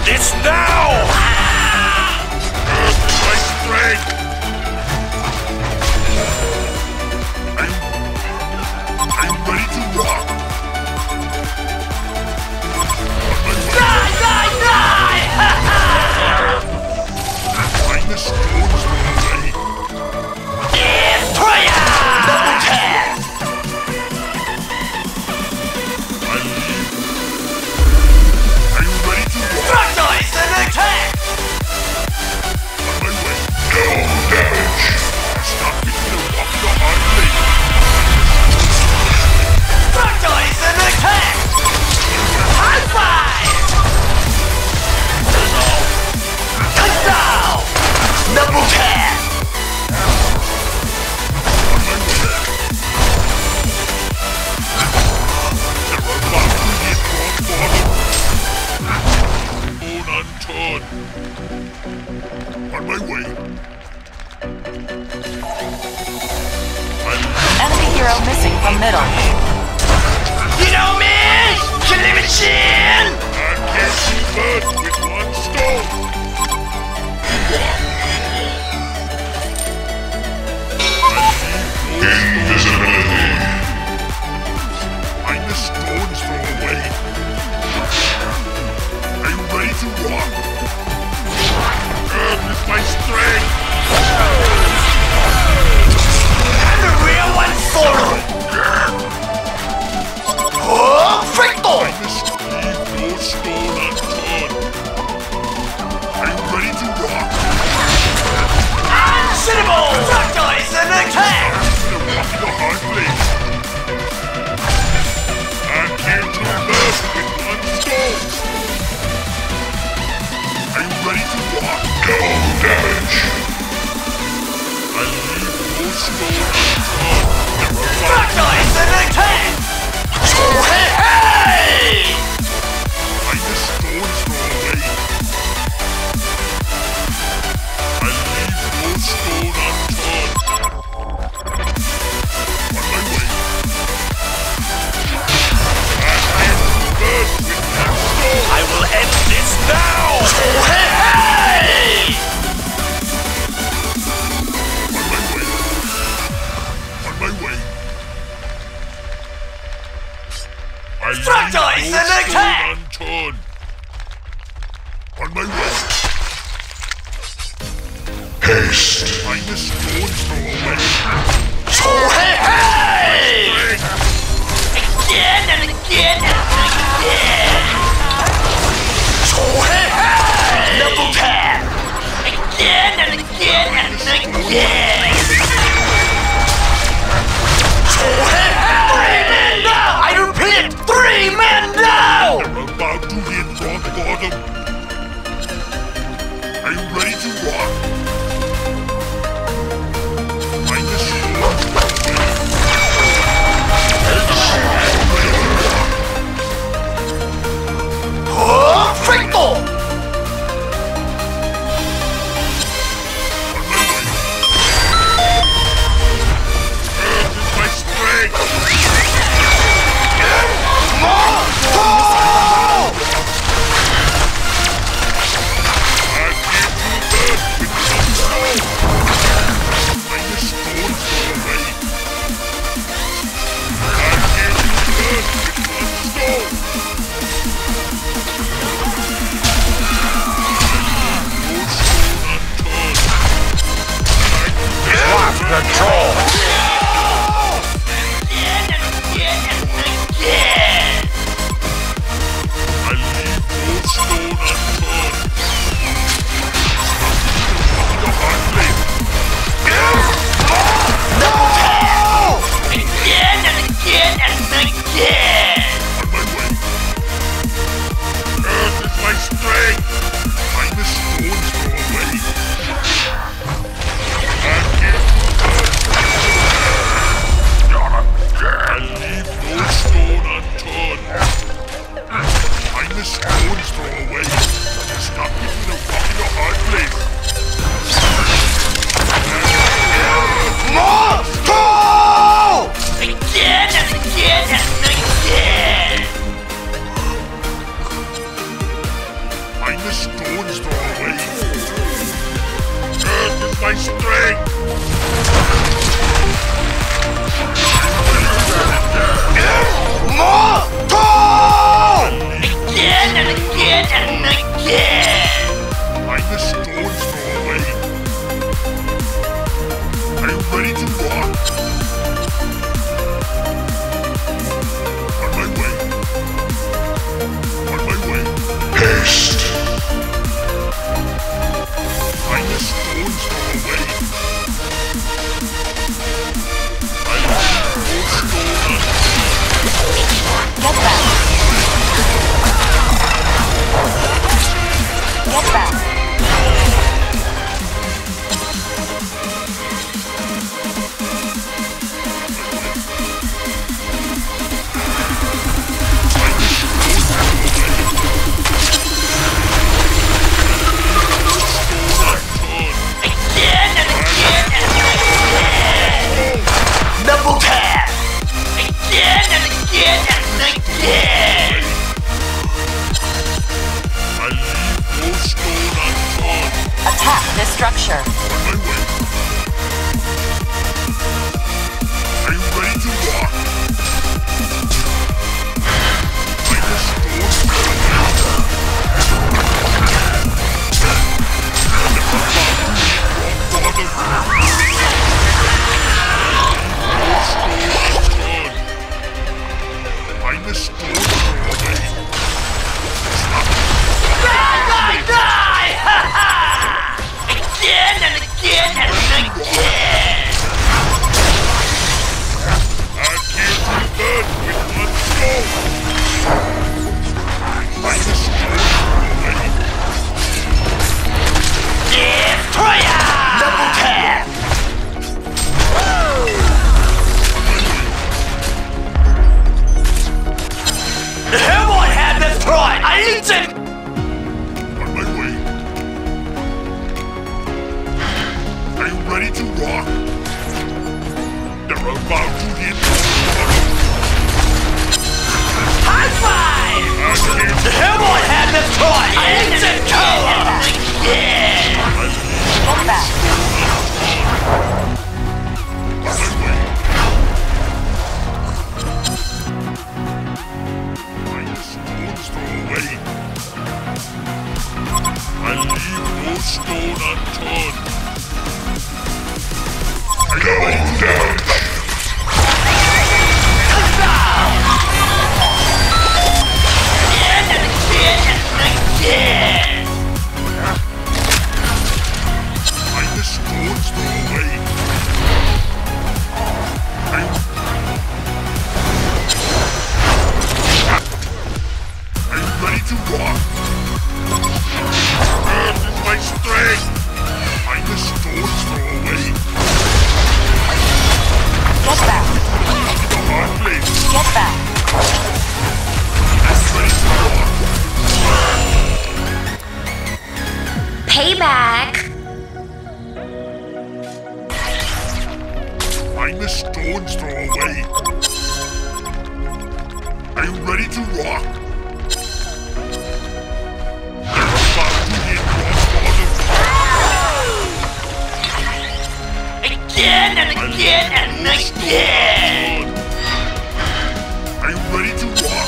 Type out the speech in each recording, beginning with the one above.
this now! Earth is my strength! I'm ready to rock! Die, die, die! Find the stones for the way! Destroyer! Double tap! I leave. Are you ready to rock? Front dice and attack! On my way. No damage! Stop me from walking the hard place! Front dice and attack! High five! Touchdown! Double tap! On my way. Enemy hero missing from middle. You know me! Killing machine! I can't see birds with one stone. Invisibility. Find the stones throw away. Are you ready to rock? Earth is my strength. And the real one forward! Oh, Fricto! I just leave no stone unturned. Are you ready to rock? Unsittable! Front dice and attack! I'm walking a hard place. I can't do birds with one stone. Are you ready to rock? No damage. I leave no stone unturned. Front dice and attack! Oh, hey, hey! Find the stones throw away. I leave no stone unturned. On my way. I can't do birds with one stone. I will end this now! Oh, hey, hey! On my way. I Front dice leave and no attack! stone unturned. On my way. Haste. Find the stones throw away. Oh, hey, hey! Again and again and again! Oh, hey, hey! Double tap! Again and again and again! Oh, hey, hey! 3 men down! I repeat, 3 men down! You're about to hit rock bottom. Are you ready to rock? Find the stones throw away. Oh, Fricto! On my way. Earth is my strength. I can't do birds with one stone. Find the stones throw away. I can't do birds with one stone. No stone unturned. Lost control! Again and again and again! I leave no stone unturned. The hard place. Double tap! Again and again and again! On my way. Earth is my strength. Find the stones throw away. I can't do birds. I leave no stone unturned. Find the stones throw away. Stop me from walking a hard place. More! Go! Again and again and again! Listen! On my way. Are you ready to rock? They're about to hit. High five! The HoN had this toy! Instant power! Yeah! Get back. I leave no stone unturned. Go down. Again and again and again! Find the stones throw away. Are you ready to rock? Earth is my strength. Find the stones throw away. Get back. In the hard place. Get back. I'm ready to rock. Payback! Find the stones throw away. Are you ready to rock? They're about to hit rock bottom. Again and again and again! Are you ready to rock?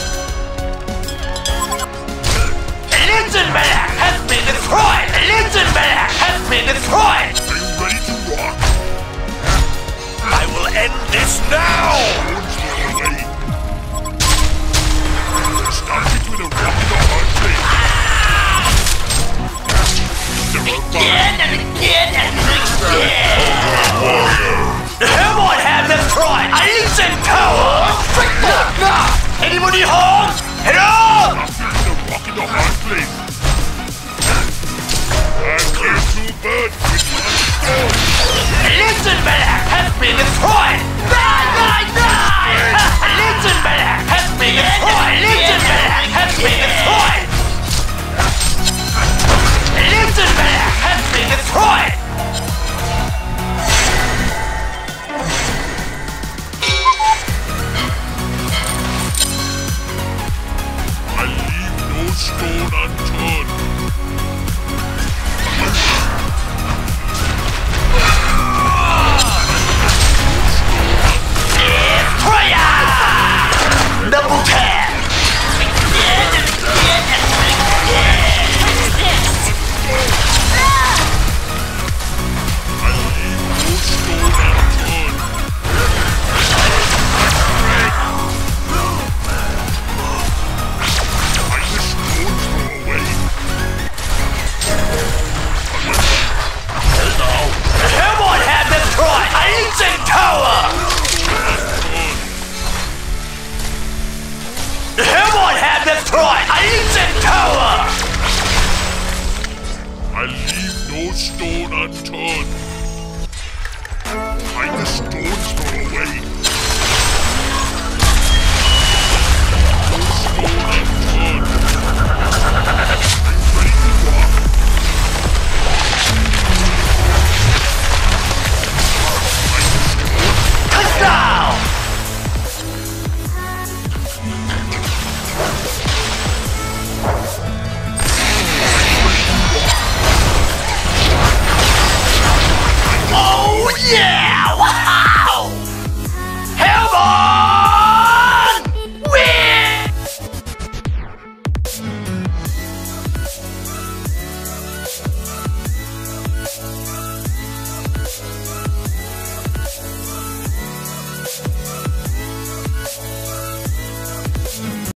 Linsenberg has been destroyed! Linsenberg has been destroyed! Are you ready to rock? I will end this now! Stones throw away. Stop between a rock and a hard place. They're about Again and again and again! The HoN has destroyed! I instant power! Anybody home? Hello? between a rock and a hard place. I killed two birds with one stone. Linsenberg has been destroyed!